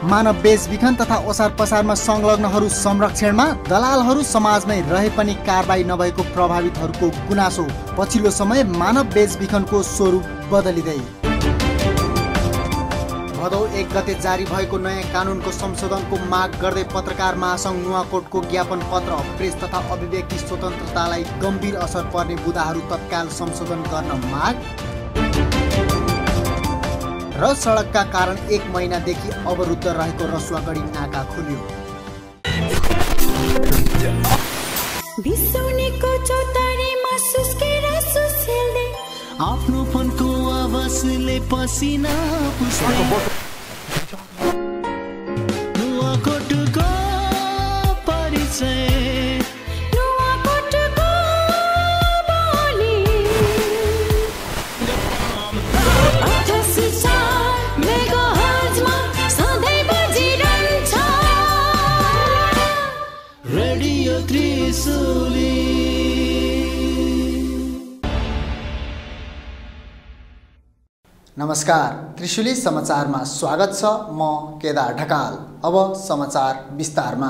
मानव बेचबिखन तथा ओसार पसारमा संलग्नहरू संरक्षणमा दलालहरू समाजमै रहे पनि कारबाही नभएको प्रभावितहरूको गुनासो। पछिल्लो समय मानव बेचबिखनको स्वरूप बदलिँदै। भदौ 1 गते जारी भएको नयाँ कानुनको संशोधनको माग गर्दै पत्रकार महासंघ नुवाकोटको ज्ञापन पत्र। प्रेस तथा अभिव्यक्ति स्वतन्त्रतालाई गम्भीर असर पर्ने बुँदाहरू तत्काल संशोधन गर्न माग। र सडकका कारण 1 महिनादेखि अवरुद्ध रहेको रसुवागढी नाका खुल्यो। बिसौनीको चौतारीमा सुस्केर सुसेल्दै आफ्नो फनको आवाजले पसिना पुस्दै नुवाकोटको परिचय नमस्कार, त्रिशुली समाचारमा स्वागत छ। म केदार ढकाल। अब समाचार विस्तारमा।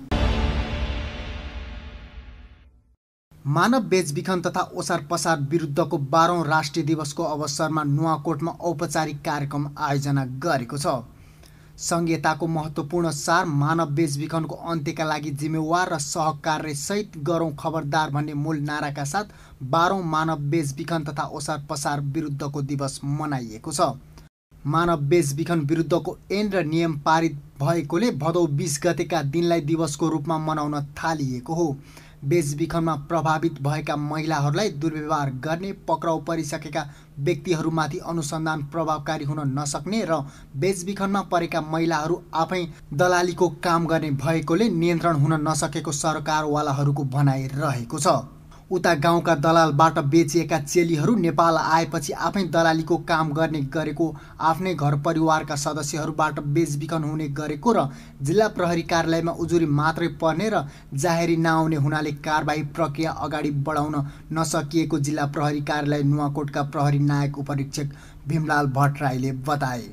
मानव बेचबिखन तथा ओसार पसार विरुद्धको 12औं राष्ट्रिय दिवसको अवसरमा नुवाकोटमा औपचारिक कार्यक्रम आयोजना गरेको छ। संहिताको महत्त्वपूर्ण सार मानव बेचबिखनको अन्त्यका लागि जिम्मेवार र सहकार्य सहित गरौँ खबरदार भन्ने मूल नाराका साथ 12औं मानव बेचबिखन तथा ओसार पसार विरुद्धको दिवस मनाइएको छ। मानव बेचबिखन विरुद्धको ऐन र नियम पारित भएकोले भदौ 20 गतेका दिनलाई दिवसको रूपमा मनाउन थालिएको हो। बेचबिखनमा प्रभावित भएका महिलाहरूलाई दुर्व्यवहार गर्ने, पक्राउ परिसकेका व्यक्तिहरूमाथि अनुसन्धान प्रभावकारी हुन नसक्ने र बेचबिखनमा परेका महिलाहरू आफै दलालीको काम गर्ने भएकोले नियन्त्रण हुन नसकेको सरकारवालाहरूको भनाइ रहेको छ। उता गाउँका दलालबाट बेचिएका चेलीहरू नेपाल आएपछि आफै दलालीको काम गर्ने गरेको, आफ्नै घर परिवारका सदस्यहरूबाट बेचबिखन हुने गरेको र जिल्ला प्रहरी कार्यालयमा उजुरी मात्रै पर्ने र जाहेरी नआउने हुनाले कारबाही प्रक्रिया अगाडि बढाउन नसकिएको जिल्ला प्रहरी कार्यालय नुवाकोटका प्रहरी नायक उपरीक्षक भीमलाल भट्टराईले बताए।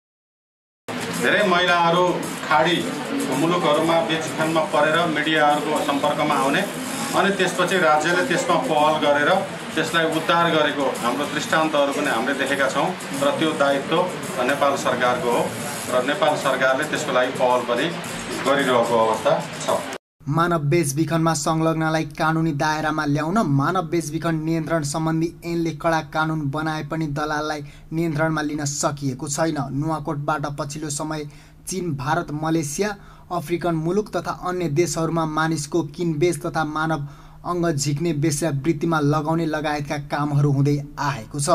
धेरै महिलाहरू खाडी मुलुकहरूमा बेचबिखनमा परेर मिडियाहरूको सम्पर्कमा आउने अनि त्यसपछि राज्यले त्यसमा पहल गरेर त्यसलाई उद्धार गरेको हाम्रो दृष्टान्तहरू पनि हामीले देखेका छौँ र त्यो दायित्व नेपाल सरकारको हो र नेपाल सरकारले त्यसको लागि पहल पनि गरिरहेको अवस्था छ। मानव बेचबिखनमा संलग्नलाई कानुनी दायरामा ल्याउन मानव बेचबिखन नियन्त्रण सम्बन्धी ऐनले कडा कानुन बनाए पनि दलाललाई नियन्त्रणमा लिन सकिएको छैन। नुवाकोटबाट पछिल्लो समय चीन, भारत, मलेसिया, अफ्रिकन मुलुक तथा अन्य देशहरूमा मानिसको किनबेच तथा मानव अङ्ग झिक्ने वेश्यावृत्तिमा लगाउने लगायतका कामहरू हुँदै आएको छ।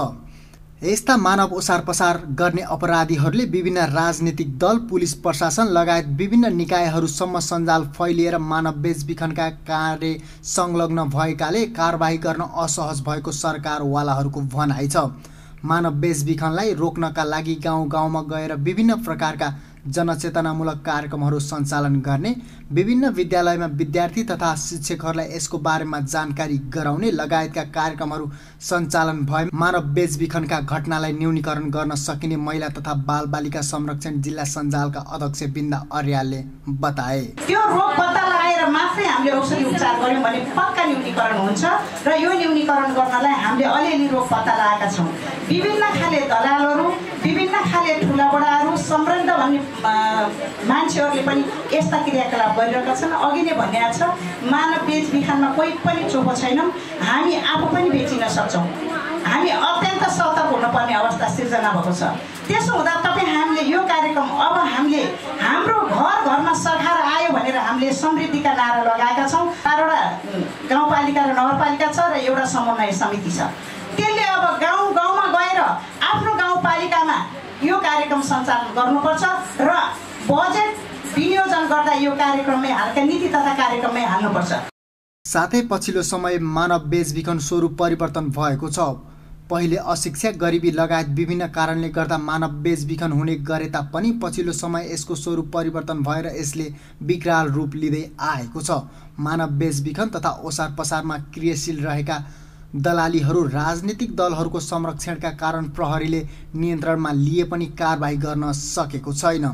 यस्ता मानव ओसार पसार गर्ने अपराधीहरूले विभिन्न राजनीतिक दल, पुलिस प्रशासन लगायत विभिन्न निकायहरूसम्म सञ्जाल फैलिएर मानव बेचबिखनका कार्य संलग्न भएकाले कारबाही गर्न असहज भएको सरकारवालाहरूको भनाइ छ। मानव बेचबिखनलाई रोक्नका लागि गाउँ गाउँमा गएर विभिन्न प्रकारका जनचेतनामूलक कार्यक्रमहरू सञ्चालन गर्ने, विभिन्न विद्यालयमा विद्यार्थी तथा शिक्षकहरूलाई यसको बारेमा जानकारी गराउने लगायतका कार्यक्रमहरू सञ्चालन भए मानव बेचबिखनका घटनालाई न्यूनीकरण गर्न सकिने महिला तथा बालबालिका संरक्षण जिल्ला सञ्जालका अध्यक्ष बिन्दा अर्यालले बताए। त्यो रोग पत्ता लगाएर मात्रै हामीले औषधि उपचार गर्यौँ भने पक्का न्यूनीकरण हुन्छ र यो न्यूनीकरण गर्नलाई हामीले अलिअलि रोग पत्ता लगाएका छौँ। विभिन्न खाले दलालहरू, विभिन्न खाले ठुलाबडाहरू, सम्बन्ध भन्ने मान्छेहरूले पनि यस्ता क्रियाकलाप गरिरहेका छन्। अघि नै भनिएको छ, मानव बेचबिखनमा कोही पनि चोखो छैनौँ। हामी आफू पनि बेचिन सक्छौँ। हामी अत्यन्त सतर्क हुनुपर्ने अवस्था सिर्जना भएको छ। त्यसो हुँदा तपाईँ हामीले यो कार्यक्रम अब हामीले हाम्रो घर घरमा सरकार आयो भनेर हामीले समृद्धिका नारा लगाएका छौँ। 12वटा गाउँपालिका र नगरपालिका छ र एउटा समन्वय समिति छ। त्यसले अब गाउँ गाउँमा गएर आफ्नो गाउँपालिकामा यो कार्यक्रम सञ्चालन गर्नुपर्छ र बजेट विनियोजन गर्दा यो कार्यक्रममै हालका नीति तथा कार्यक्रममै हाल्नुपर्छ। साथै पछिल्लो समय मानव बेचबिखन स्वरूप परिवर्तन भएको छ। पहिले अशिक्षा, गरिबी लगायत विभिन्न कारणले गर्दा मानव बेचबिखन हुने गरे तापनि पछिल्लो समय यसको स्वरूप परिवर्तन भएर यसले विकराल रूप लिँदै आएको छ। मानव बेचबिखन तथा ओसार पसारमा क्रियाशील रहेका दलालीहरू राजनीतिक दलहरूको संरक्षणका कारण प्रहरीले नियन्त्रणमा लिए पनि कारबाही गर्न सकेको छैन।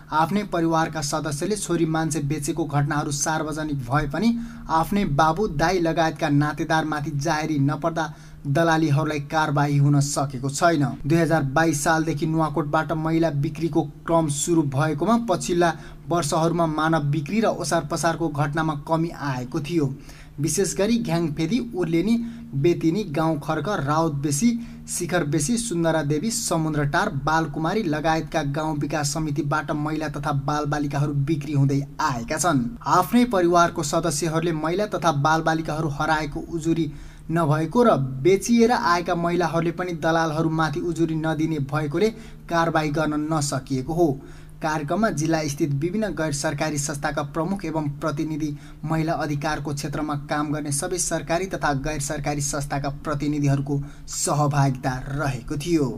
आफ्नै परिवारका सदस्यले छोरी मान्छे बेचेको घटनाहरू सार्वजनिक भए पनि आफ्नै बाबु दाइ लगायतका नातेदारमाथि जाहेरी नपर्दा दलालीहरूलाई कारबाही हुन सकेको छैन। 2022 सालदेखि नुवाकोटबाट महिला बिक्रीको क्रम सुरु भएकोमा पछिल्ला वर्षहरूमा मानव बिक्री र ओसार पसारको घटनामा कमी आएको थियो। विशेष गरी घ्याङफेदी, उर्लेनी, बेतिनी, गाउँ खर्क, राउत बेसी, शिखर बेसी, सुन्दरा देवी, समुद्रटार, बालकुमारी लगायतका गाउँ विकास समितिबाट महिला तथा बालबालिकाहरू बिक्री हुँदै आएका छन्। आफ्नै परिवारको सदस्यहरूले महिला तथा बालबालिकाहरू हराएको उजुरी नभएको र बेचिएर आएका महिलाहरूले पनि दलालहरूमाथि उजुरी नदिने भएकोले कारबाही गर्न नसकिएको हो। कार्यक्रममा जिल्ला स्थित विभिन्न गैर सरकारी संस्थाका प्रमुख एवं प्रतिनिधि, महिला अधिकारको क्षेत्रमा काम गर्ने सबै सरकारी तथा गैर सरकारी संस्थाका प्रतिनिधिहरूको सहभागिता रहेको थियो।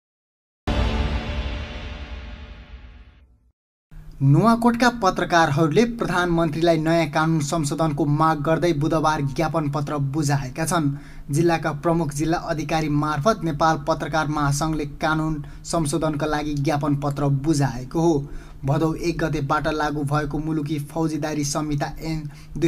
नुवाकोटका पत्रकारहरूले प्रधानमन्त्रीलाई नयाँ कानुन संशोधनको माग गर्दै बुधबार ज्ञापन पत्र बुझाएका छन्। जिल्लाका प्रमुख जिल्ला अधिकारी मार्फत नेपाल पत्रकार महासङ्घले कानुन संशोधनका लागि ज्ञापन पत्र बुझाएको हो। भदौ 1 गतेबाट लागू भएको मुलुकी फौजदारी संहिता ऐन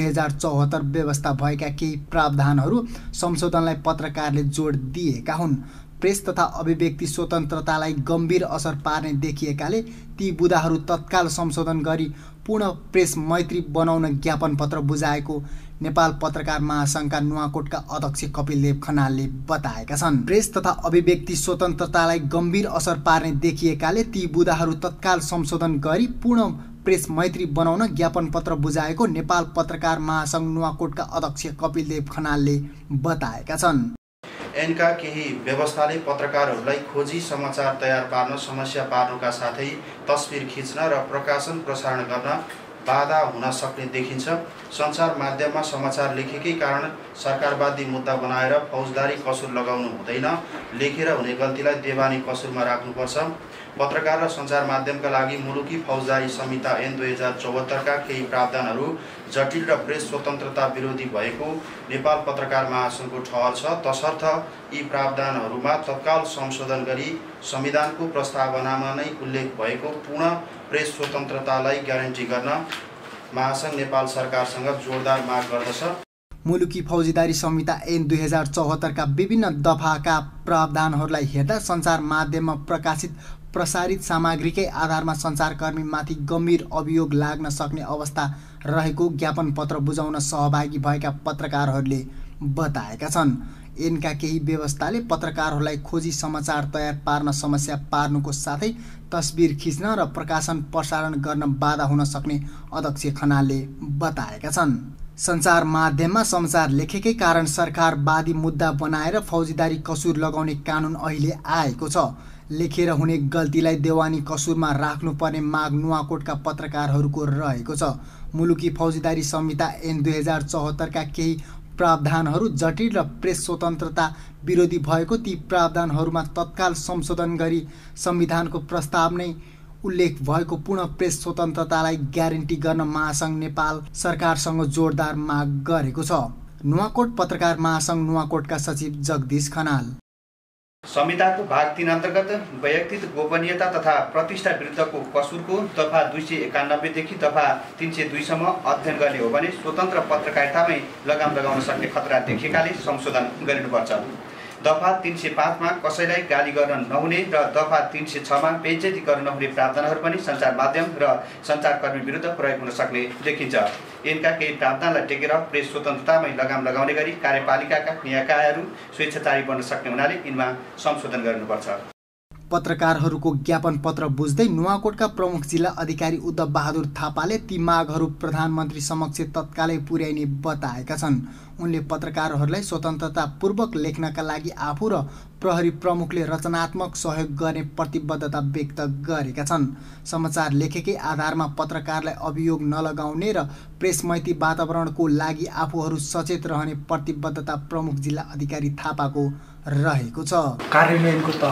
2074 व्यवस्था भएका केही प्रावधानहरू संशोधनलाई पत्रकारले जोड दिएका हुन्। प्रेस तथा अभिव्यक्ति स्वतन्त्रतालाई गम्भीर असर पार्ने देखिएकाले ती बुँदाहरू तत्काल संशोधन गरी पूर्ण प्रेस मैत्री बनाउन ज्ञापन पत्र बुझाएको नेपाल पत्रकार महासङ्घका नुवाकोटका अध्यक्ष कपिलदेव खनालले बताएका छन्। प्रेस तथा अभिव्यक्ति स्वतन्त्रतालाई गम्भीर असर पार्ने देखिएकाले ती बुँदाहरू तत्काल संशोधन गरी पूर्ण प्रेस मैत्री बनाउन ज्ञापन पत्र बुझाएको नेपाल पत्रकार महासङ्घ नुवाकोटका अध्यक्ष कपिलदेव खनालले बताएका छन्। ऐनका केही व्यवस्थाले पत्रकारहरूलाई खोजी समाचार तयार पार्न, समस्या पार्नुका साथै तस्बिर खिच्न र प्रकाशन प्रसारण गर्न बाधा हुन सक्ने देखिन्छ। सञ्चार माध्यममा समाचार लेखेकै कारण सरकारवादी मुद्दा बनाएर फौजदारी कसुर लगाउनु हुँदैन। लेखेर हुने गल्तीलाई देवानी कसुरमा राख्नुपर्छ। पत्रकार र सञ्चार माध्यमका लागि मुलुकी फौजदारी संहिता ऐन 2074 का केही प्रावधानहरू जटिल र प्रेस स्वतन्त्रता विरोधी भएको नेपाल पत्रकार महासङ्घको ठहर छ। तसर्थ यी प्रावधानहरूमा तत्काल संशोधन गरी संविधानको प्रस्तावनामा नै उल्लेख भएको पूर्ण प्रेस स्वतन्त्रतालाई ग्यारेन्टी गर्न महासङ्घ नेपाल सरकारसँग जोरदार माग गर्दछ। मुलुकी फौजदारी संहिता ऐन 2074 का विभिन्न दफाका प्रावधानहरूलाई हेर्दा सञ्चार माध्यममा प्रकाशित प्रसारित सामग्रीकै आधारमा सञ्चारकर्मीमाथि गम्भीर अभियोग लाग्न सक्ने अवस्था रहेको ज्ञापन पत्र बुझाउन सहभागी भएका पत्रकारहरूले बताएका छन्। ऐनका केही व्यवस्थाले पत्रकारहरूलाई खोजी समाचार तयार पार्न, समस्या पार्नुको साथै तस्बिर खिच्न र प्रकाशन प्रसारण गर्न बाधा हुन सक्ने अध्यक्ष खनालले बताएका छन्। सञ्चार माध्यममा समाचार लेखेकै कारण सरकारवादी मुद्दा बनाएर फौजदारी कसुर लगाउने कानुन अहिले आएको छ। लेखेर हुने गल्तीलाई देवानी कसुरमा राख्नुपर्ने माग नुवाकोटका पत्रकारहरूको रहेको छ। मुलुकी फौजदारी संहिता ऐन 2074 का केही प्रावधानहरू जटिल र प्रेस स्वतन्त्रता विरोधी भएको ती प्रावधानहरूमा तत्काल संशोधन गरी संविधानको प्रस्ताव नै उल्लेख भएको पूर्ण प्रेस स्वतन्त्रतालाई ग्यारेन्टी गर्न महासङ्घ नेपाल सरकारसँग जोरदार माग गरेको छ। नुवाकोट पत्रकार महासङ्घ नुवाकोटका सचिव जगदीश खनाल। संविधानको भाग 3 अन्तर्गत वैयक्तिक गोपनीयता तथा प्रतिष्ठा विरुद्धको कसुरको दफा 291 देखि दफा 302 सम्म अध्ययन गर्ने हो भने स्वतन्त्र पत्रकारितामै लगाम लगाउन सक्ने खतरा देखिएकाले संशोधन गरिनुपर्छ। दफा 305 मा कसैलाई गाली गर्न नहुने र दफा 306 मा बेइज्जती गर्न नहुने प्रावधानहरू पनि सञ्चार माध्यम र सञ्चारकर्मी विरुद्ध प्रयोग हुन सक्ने देखिन्छ। यिनका केही प्रावधानलाई टेकेर प्रेस स्वतन्त्रतामै लगाम लगाउने गरी कार्यपालिकाका निकायहरू स्वेच्छाचारी बन्न सक्ने हुनाले यिनमा संशोधन गर्नुपर्छ। पत्रकारहरूको ज्ञापन पत्र बुझ्दै नुवाकोटका प्रमुख जिल्ला अधिकारी उद्धव बहादुर थापाले ती मागहरू प्रधानमन्त्री समक्ष तत्कालै पुर्याइने बताएका छन्। उनले पत्रकारहरूलाई स्वतन्त्रतापूर्वक लेख्नका लागि आफू र प्रहरी प्रमुखले रचनात्मक सहयोग गर्ने प्रतिबद्धता व्यक्त गरेका छन्। समाचार लेखेकै आधारमा पत्रकारलाई अभियोग नलगाउने र प्रेसमैत्री वातावरणको लागि आफूहरू सचेत रहने प्रतिबद्धता प्रमुख जिल्ला अधिकारी थापाको रहेको छ। कार्यान्वयनको तह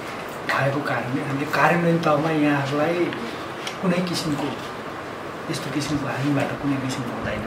भएको कारणले हामीले कार्यान्वयन तहमा यहाँहरूलाई कुनै किसिमको यस्तो किसिमको हामीबाट कुनै किसिमको हुँदैन,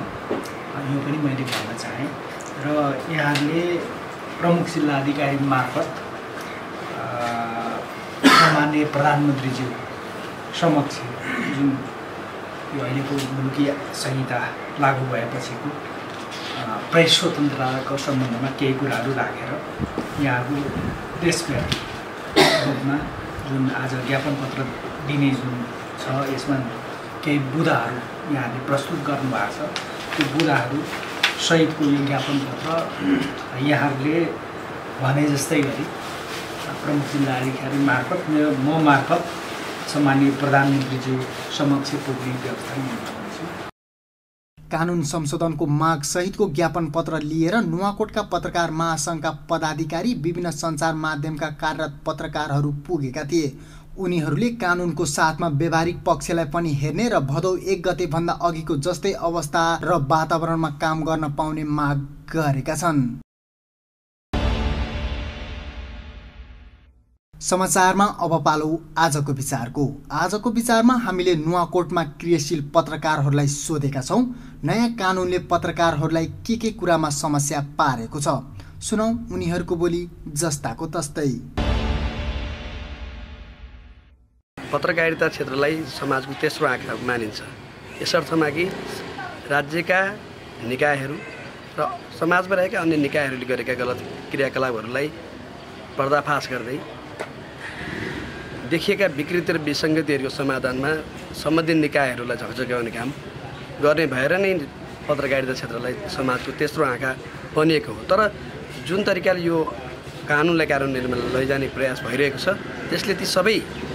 यो पनि मैले भन्न चाहेँ। र यहाँहरूले प्रमुख जिल्ला अधिकारी मार्फत माननीय प्रधानमन्त्रीज्यू समक्ष जुन यो अहिलेको मुलुकी संहिता लागू भएपछिको प्रेस स्वतन्त्रताको सम्बन्धमा केही कुराहरू राखेर यहाँहरू देशव्यापी रूपमा जुन आज ज्ञापन पत्र दिने जुन छ यसमा केही बुँदाहरू यहाँले प्रस्तुत गर्नुभएको छ। त्यो बुँदाहरू सहितको यो ज्ञापन पत्र यहाँहरूले भने जस्तै गरी प्रमुख जिल्लाधिकारी मार्फत म मार्फत सम्माननीय प्रधानमन्त्रीज्यू समक्ष पुग्ने व्यवस्था गर्नेछु। कानुन संशोधनको माग सहितको ज्ञापन पत्र लिएर नुवाकोटका पत्रकार महासङ्घका पदाधिकारी विभिन्न सञ्चार माध्यमका कार्यरत पत्रकारहरू पुगेका थिए। उनीहरूले कानुनको साथमा व्यवहारिक पक्षलाई पनि हेर्ने र भदौ 1 गतेभन्दा अघिको जस्तै अवस्था र वातावरणमा काम गर्न पाउने माग गरेका छन्। समाचारमा अब पालो आजको विचारको। आजको विचारमा हामीले नुवाकोटमा क्रियाशील पत्रकारहरूलाई सोधेका छौँ, नयाँ कानुनले पत्रकारहरूलाई के कुरामा समस्या पारेको छ। सुनौ उनीहरूको बोली जस्ताको तस्तै। पत्रकारिता क्षेत्रलाई समाजको तेस्रो आँखा मानिन्छ, यस अर्थमा कि राज्यका निकायहरू र समाजमा रहेका अन्य निकायहरूले गरेका गलत क्रियाकलापहरूलाई पर्दाफास गर्दै देखिएका विकृति र विसङ्गतिहरूको समाधानमा सम्बन्धित निकायहरूलाई झकझक्याउने काम गर्ने भएर नै पत्रकारिता क्षेत्रलाई समाजको तेस्रो आँखा बनिएको हो। तर जुन तरिकाले यो कानुनलाई कार्यान्वयनमा लैजाने प्रयास भइरहेको छ त्यसले ती सबै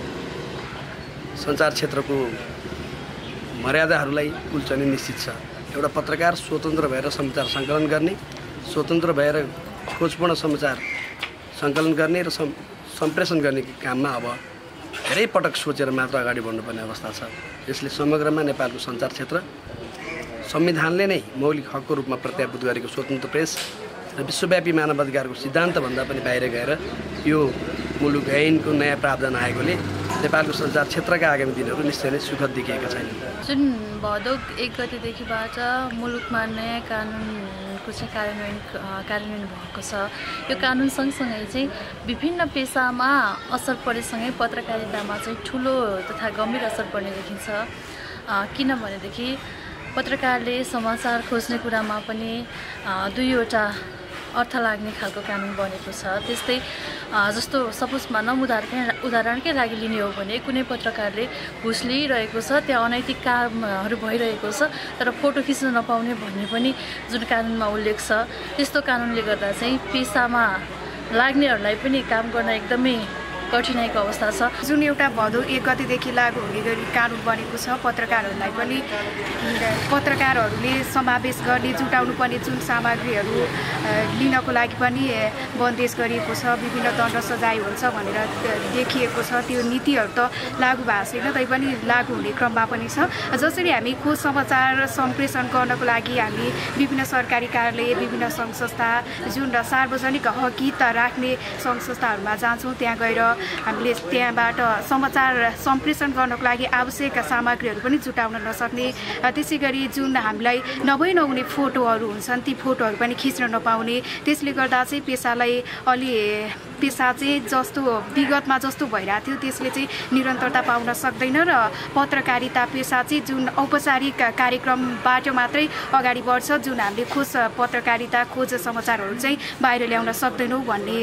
सञ्चार क्षेत्रको मर्यादाहरूलाई कुल्चने निश्चित छ। एउटा पत्रकार स्वतन्त्र भएर समाचार सङ्कलन गर्ने, स्वतन्त्र भएर खोजपूर्ण समाचार सङ्कलन गर्ने र सम्प्रेषण गर्ने काममा अब धेरै पटक सोचेर मात्र अगाडि बढ्नुपर्ने अवस्था छ। यसले समग्रमा नेपालको सञ्चार क्षेत्र संविधानले नै मौलिक हकको रूपमा प्रत्याभूत गरेको स्वतन्त्र प्रेस र विश्वव्यापी मानवाधिकारको सिद्धान्तभन्दा पनि बाहिर गएर यो मुलुक ऐनको नयाँ प्रावधान आएकोले नेपालको सञ्चार क्षेत्रका आगामी दिनहरू निश्चय नै सुखद देखिएका छैनन्। जुन भदौ 1 गतेदेखिबाट मुलुकमा नयाँ कानुनको चाहिँ कार्यान्वयन भएको छ। यो कानुन सँगसँगै चाहिँ विभिन्न पेसामा असर परेसँगै पत्रकारितामा चाहिँ ठुलो तथा गम्भीर असर पर्ने देखिन्छ। किनभनेदेखि पत्रकारले समाचार खोज्ने कुरामा पनि दुईवटा अर्थ लाग्ने खालको कानुन बनेको छ। त्यस्तै जस्तो सपोज भनौँ उदाहरणकै लागि लिने हो भने कुनै पत्रकारले घुस लिइरहेको छ, त्यहाँ अनैतिक कामहरू भइरहेको छ तर फोटो खिच्न नपाउने भन्ने पनि जुन कानुनमा उल्लेख छ, त्यस्तो कानुनले गर्दा चाहिँ पेसामा लाग्नेहरूलाई पनि काम गर्न एकदमै कठिनाइको अवस्था छ। जुन एउटा भदौ 1 गतेदेखि लागू हुने गरी कानुन बनेको छ, पत्रकारहरूलाई पनि पत्रकारहरूले समावेश गर्ने जुटाउनु पर्ने जुन सामग्रीहरू लिनको लागि पनि बन्देज गरिएको छ। विभिन्न दण्ड सजाय हुन्छ भनेर देखिएको छ। त्यो नीतिहरू त लागू भएको छैन, तैपनि लागू हुने क्रममा पनि छ। जसरी हामी खोज समाचार सम्प्रेषण गर्नको लागि हामी विभिन्न सरकारी कार्यालय, विभिन्न सङ्घ संस्था, जुन सार्वजनिक हकित राख्ने सङ्घ संस्थाहरूमा जान्छौँ, त्यहाँ गएर हामीले त्यहाँबाट समाचार सम्प्रेषण गर्नको लागि आवश्यक सामग्रीहरू पनि जुटाउन नसक्ने, त्यसै गरी जुन हामीलाई नहुने फोटोहरू हुन्छन् ती फोटोहरू पनि खिच्न नपाउने, त्यसले गर्दा चाहिँ पेसा चाहिँ जस्तो विगतमा जस्तो भइरहेको थियो त्यसले चाहिँ निरन्तरता पाउन सक्दैन र पत्रकारिता पेसा चाहिँ जुन औपचारिक कार्यक्रमबाट मात्रै अगाडि बढ्छ, जुन हामीले खोज पत्रकारिता खोज समाचारहरू चाहिँ बाहिर ल्याउन सक्दैन,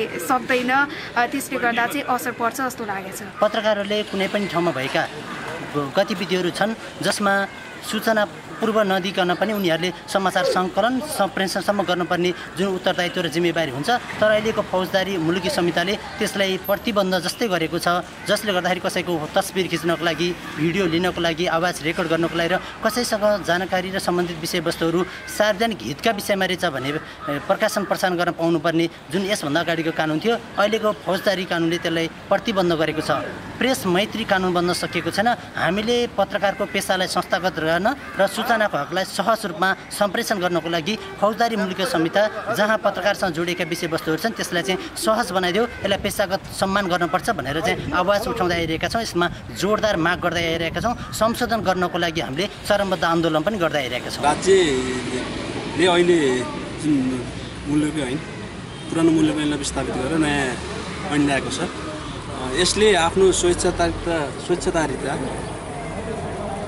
त्यसले गर्दा चाहिँ असर पर्छ जस्तो लागेको छ। पत्रकारहरूले कुनै पनि ठाउँमा भएका गतिविधिहरू छन् जसमा सूचना पूर्व नदिकन पनि उनीहरूले समाचार सङ्कलन सम्प्रेषणसम्म गर्नुपर्ने जुन उत्तरदायित्व र जिम्मेवारी हुन्छ, तर अहिलेको फौजदारी मुलुकी संहिताले त्यसलाई प्रतिबन्ध जस्तै गरेको छ। जसले गर्दाखेरि कसैको तस्बिर खिच्नको लागि, भिडियो लिनको लागि, आवाज रेकर्ड गर्नको लागि र कसैसँग जानकारी र सम्बन्धित विषयवस्तुहरू सार्वजनिक हितका विषयमा रहेछ भने प्रकाशन प्रसारण गर्न पाउनुपर्ने जुन यसभन्दा अगाडिको कानुन थियो, अहिलेको फौजदारी कानुनले त्यसलाई प्रतिबन्ध गरेको छ। प्रेस मैत्री कानुन बन्न सकेको छैन। हामीले पत्रकारको पेसालाई संस्थागत गर्न र सूचनाको हकलाई सहज रूपमा सम्प्रेषण गर्नको लागि फौजदारी मुलुकी संहिता जहाँ पत्रकारसँग जोडिएका विषयवस्तुहरू छन् त्यसलाई चाहिँ सहज बनाइदियो, यसलाई पेसागत सम्मान गर्नुपर्छ भनेर चाहिँ आवाज उठाउँदै आइरहेका छौँ। यसमा जोरदार माग गर्दै आइरहेका छौँ। संशोधन गर्नको लागि हामीले चरमबद्ध आन्दोलन पनि गर्दै आइरहेका छौँ। राज्यले अहिले जुन मूल्यको ऐन, पुरानो मूल्यको ऐनलाई विस्थापित गरेर नयाँ ऐन ल्याएको छ। यसले आफ्नो स्वेच्छाचारिता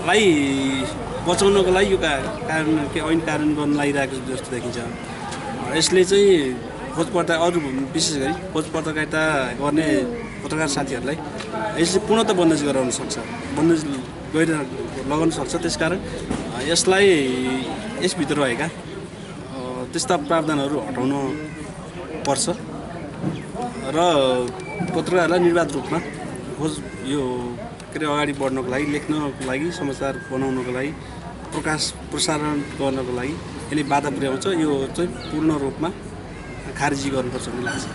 बचाउनको लागि यो कारण के ऐन कार्यान्वयन गर्न लागिरहेको जस्तो देखिन्छ। यसले चाहिँ अरू विशेष गरी खोज पत्रकारिता गर्ने पत्रकार साथीहरूलाई यसले पूर्णतः बन्देज गराउन सक्छ, बन्देज लगाउन सक्छ। त्यसकारण यसलाई यसभित्र रहेका त्यस्ता प्रावधानहरू हटाउन पर्छ र पत्रकारहरूलाई निर्वाध रूपमा खोज यो अगाडि बढ्नको लागि, लेख्नको लागि, समाचार बनाउनको लागि, प्रसारण गर्नको लागि यसले बाधा पुर्याउँछ। यो चाहिँ पूर्ण रूपमा खारेजी गर्नुपर्छ भन्ने लाग्छ।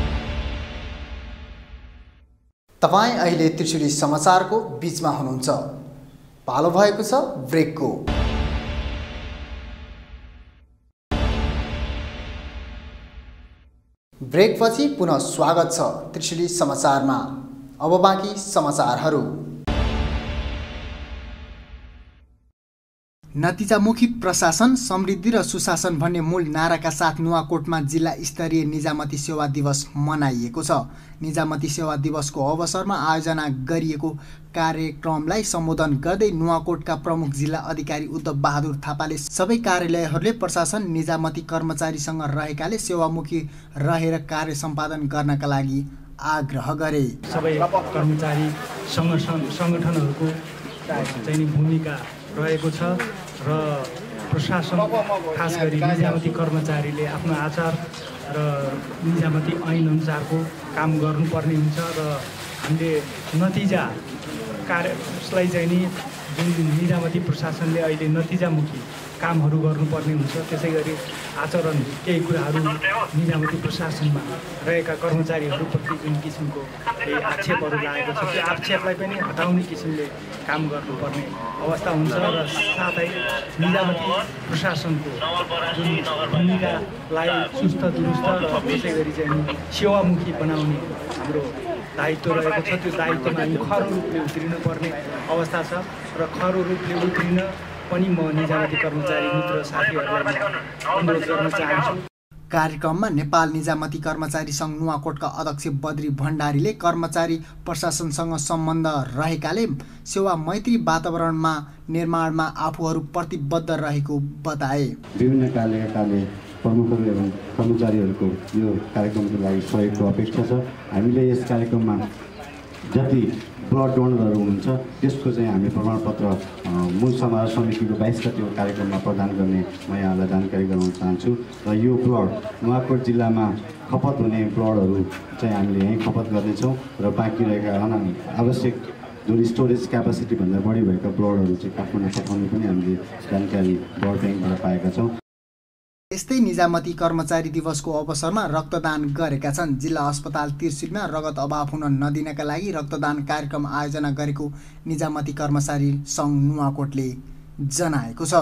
तपाईँ अहिले त्रिशुली समाचारको बीचमा हुनुहुन्छ। पालो भएको छ ब्रेकको। ब्रेकपछि पुनः स्वागत छ त्रिशुली समाचारमा। अब बाँकी समाचारहरू। नतिजामुखी प्रशासन, समृद्धि र सुशासन भन्ने मूल नाराका साथ नुवाकोटमा जिल्ला स्तरीय निजामती सेवा दिवस मनाइएको छ। निजामती सेवा दिवसको अवसरमा आयोजना गरिएको कार्यक्रमलाई सम्बोधन गर्दै नुवाकोटका प्रमुख जिल्ला अधिकारी उद्धव बहादुर थापाले सबै कार्यालयहरूले प्रशासन निजामती कर्मचारीसँग रहेकाले सेवामुखी रहेर कार्य सम्पादन गर्नका लागि आग्रह गरे। सबै कर्मचारी सङ्गठनहरूको चाहिँ भूमिका रहेको छ र प्रशासन खास गरी निजामती कर्मचारीले आफ्नो आचार र निजामती ऐन अनुसारको काम गर्नुपर्ने हुन्छ र हामीले नतिजा कार्यलाई चाहिँ नि जुन निजामती प्रशासनले अहिले नतिजामुखी कामहरू गर्नुपर्ने हुन्छ, त्यसै गरी आचरण केही कुराहरू निजामती प्रशासनमा रहेका कर्मचारीहरूप्रति जुन किसिमको केही आक्षेपहरू लागेको छ त्यो आक्षेपलाई पनि हटाउने किसिमले काम गर्नुपर्ने अवस्था हुन्छ र साथै निजामती प्रशासनको जुन भूमिकालाई चुस्त दुरुस्त र त्यसै गरी चाहिँ सेवामुखी बनाउने हाम्रो दायित्व रहेको छ। त्यो दायित्वमा हामी खरो रूपले उत्रिनुपर्ने अवस्था छ र खरो रूपले उत्रिन पनि म निजामती कर्मचारी मित्र साथीहरूलाई अनुरोध गर्न चाहन्छु। कार्यक्रममा नेपाल निजामती कर्मचारी सङ्घ नुवाकोटका अध्यक्ष बद्री भण्डारीले कर्मचारी प्रशासनसँग सम्बन्ध रहेकाले सेवा मैत्री वातावरणमा निर्माणमा आफूहरू प्रतिबद्ध रहेको बताए। विभिन्न कार्यकालले प्रमुखहरू एवं कर्मचारीहरूको यो कार्यक्रमको लागि सहयोगको अपेक्षा छ। हामीले यस कार्यक्रममा जति ब्लड डोनरहरू हुनुहुन्छ त्यसको चाहिँ हामी प्रमाणपत्र मूल समारोह समितिको 22 गतिको कार्यक्रममा प्रदान गर्ने म यहाँलाई जानकारी गराउन चाहन्छु। र यो ब्लड नुवाकोट जिल्लामा खपत हुने ब्लडहरू चाहिँ हामीले यहीँ खपत गर्नेछौँ र बाँकी रहेका आवश्यक जुन स्टोरेज क्यापासिटीभन्दा बढी भएका ब्लडहरू चाहिँ काठमाडौँ पठाउने पनि हामीले जानकारी ब्लड ब्याङ्कबाट पाएका छौँ। यस्तै निजामती कर्मचारी दिवसको अवसरमा रक्तदान गरेका छन्। जिल्ला अस्पताल त्रिशुलीमा रगत अभाव हुन नदिनका लागि रक्तदान कार्यक्रम आयोजना गरेको निजामती कर्मचारी सङ्घ नुवाकोटले जनाएको छ।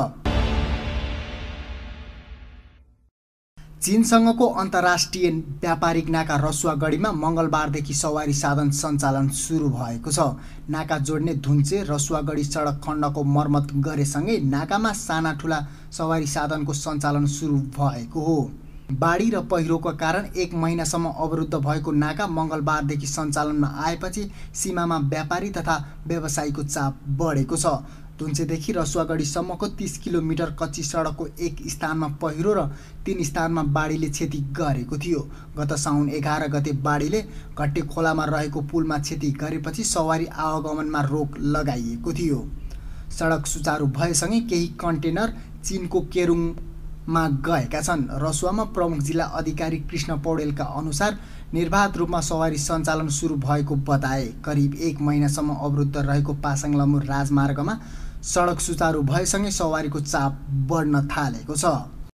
चीनसँगको अन्तर्राष्ट्रिय व्यापारिक नाका रसुवागढीमा मङ्गलबारदेखि सवारी साधन सञ्चालन सुरु भएको छ। नाका जोड्ने धुन्चे रसुवागढी सडक खण्डको मर्मत गरेसँगै नाकामा साना ठुला सवारी साधनको सञ्चालन सुरु भएको हो। बाढी र पहिरोको कारण 1 महिनासम्म अवरुद्ध भएको नाका मङ्गलबारदेखि सञ्चालनमा आएपछि सीमामा व्यापारी तथा व्यवसायीको चाप बढेको छ। धुन्चेदेखि रसुवागढीसम्मको 30 किलोमिटर कच्ची सडकको एक स्थानमा पहिरो र 3 स्थानमा बाढीले क्षति गरेको थियो। गत साउन 11 गते बाढीले घट्टे खोलामा रहेको पुलमा क्षति गरेपछि सवारी आवागमनमा रोक लगाइएको थियो। सडक सुचारू भएसँगै केही कन्टेनर चीनको केरुङमा गएका छन्। रसुवामा प्रमुख जिल्ला अधिकारी कृष्ण पौडेलका अनुसार निर्बाध रूपमा सवारी सञ्चालन सुरु भएको बताए। करिब 1 महिनासम्म अवरुद्ध रहेको पासाङ लमु राजमार्गमा सडक सुचारू भएसँगै सवारीको चाप बढ्न थालेको छ।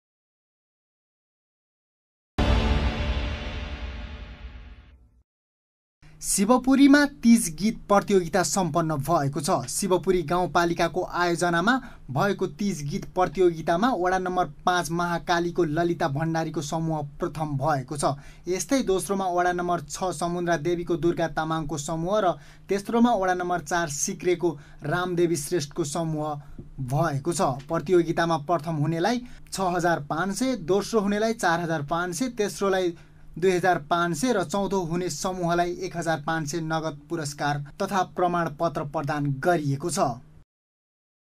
शिवपुरीमा तीज गीत प्रतियोगिता सम्पन्न भएको छ। शिवपुरी गाउँपालिकाको आयोजनामा भएको तीज गीत प्रतियोगितामा वडा नम्बर 5 महाकालीको ललिता भण्डारीको समूह प्रथम भएको छ। यस्तै दोस्रोमा वडा नम्बर 6 समुद्रा देवीको दुर्गा तामाङको समूह र तेस्रोमा वडा नम्बर 4 सिक्रेको रामदेवी श्रेष्ठको समूह भएको छ। प्रतियोगितामा प्रथम हुनेलाई 6500, दोस्रो हुनेलाई 4500, तेस्रोलाई 2500 र चौथो हुने समूहलाई 1500 नगद पुरस्कार तथा प्रमाणपत्र प्रदान गरिएको छ।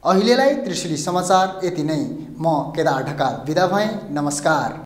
अहिलेलाई त्रिशुली समाचार यति नै। म केदार ढकाल बिदा भएँ। नमस्कार।